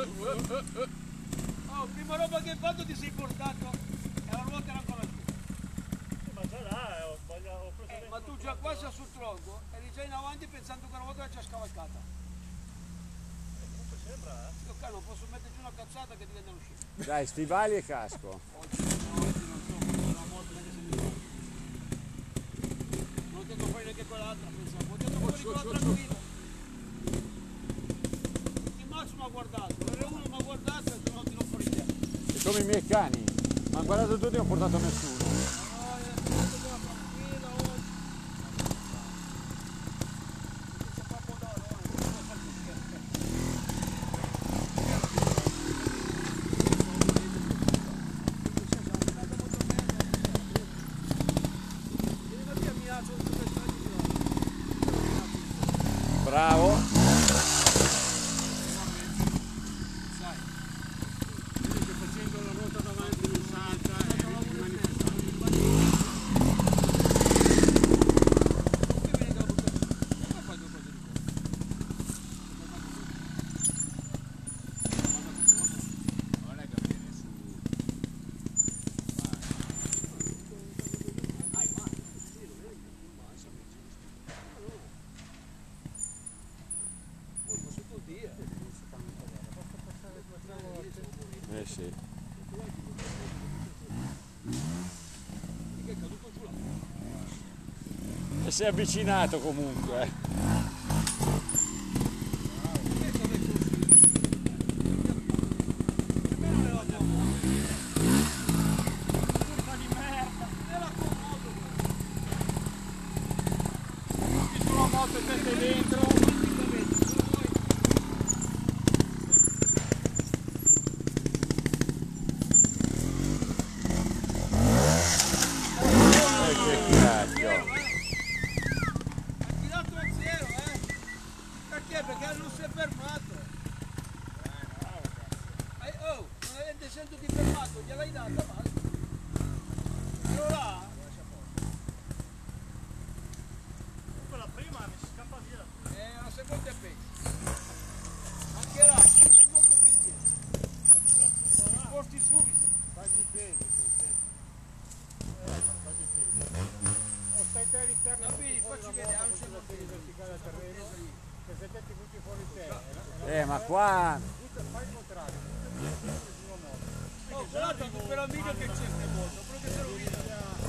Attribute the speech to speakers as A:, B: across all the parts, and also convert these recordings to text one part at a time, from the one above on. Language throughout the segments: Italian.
A: Oh, prima roba che hai fatto ti sei portato e la ruota era ancora giù.
B: Ma già là, ho preso
A: Ma tu già qua sei sul tronco, eri già in avanti pensando che la ruota era già scavalcata.
B: Comunque sembra,
A: Io qua non posso mettere giù una cazzata che diventa uscita.
C: Dai, stivali e casco.
A: Oggi non so, una moto neanche se mi fa. Non ho detto fuori neanche quell'altra, pensavo. Ho detto fuori quella tranquilla. Il Max mi ha guardato, l'R1 mi ha guardato e non tiro fuori te.
C: E come i miei cani. Ma guardato tutti, non ho portato nessuno. Bravo.
A: Sai, che facendo la ruota davanti mi salta e
C: Sì. E si è avvicinato comunque.
A: sulla moto e te dentro. Perché non si è fermato. Oh, non sento ti fermato, gliel'hai data, basta. Allora,
B: la prima mi si scappa via.
A: la seconda è peggio. Anche là, è molto più indietro. Sposti subito.
B: Fagli i pesi, fagli i pesi. O stai te all'interno,
A: Capì, facci vedere, non c'è
B: la serie verticale al terreno, che se te ti butti fuori te.
C: Ma qua.
B: Fai il contrario, sulla moto.
A: Oh, guarda, per amico che c'è che moto, quello che si rovina.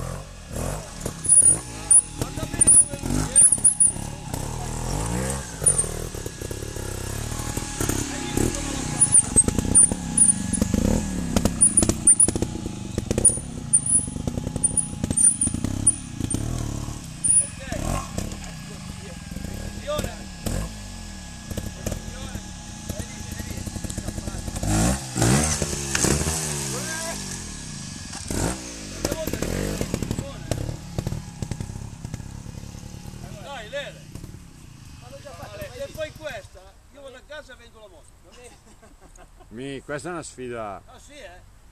A: Guarda bene come lui è. Se fai questa, io vado a casa e vendo la moto.
C: Questa è una sfida.
A: Ah sì,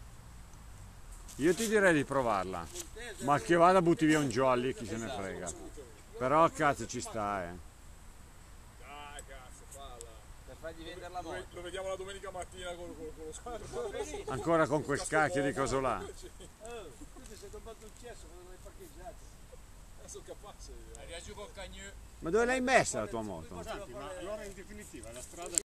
C: Io ti direi di provarla. Ma che vada butti via un jolly, chi se ne frega. Però cazzo ci sta,
D: Dai cazzo, falla.
A: per fargli vendere la moto.
D: Lo vediamo la domenica mattina con lo scarpo.
C: Ancora con quel cacchio di coso là.
A: Tu ti sei comprato un cesso quando l'hai parcheggiato.
D: Sono capace.
C: Ma dove l'hai messa la tua moto?
B: Ma allora in definitiva la strada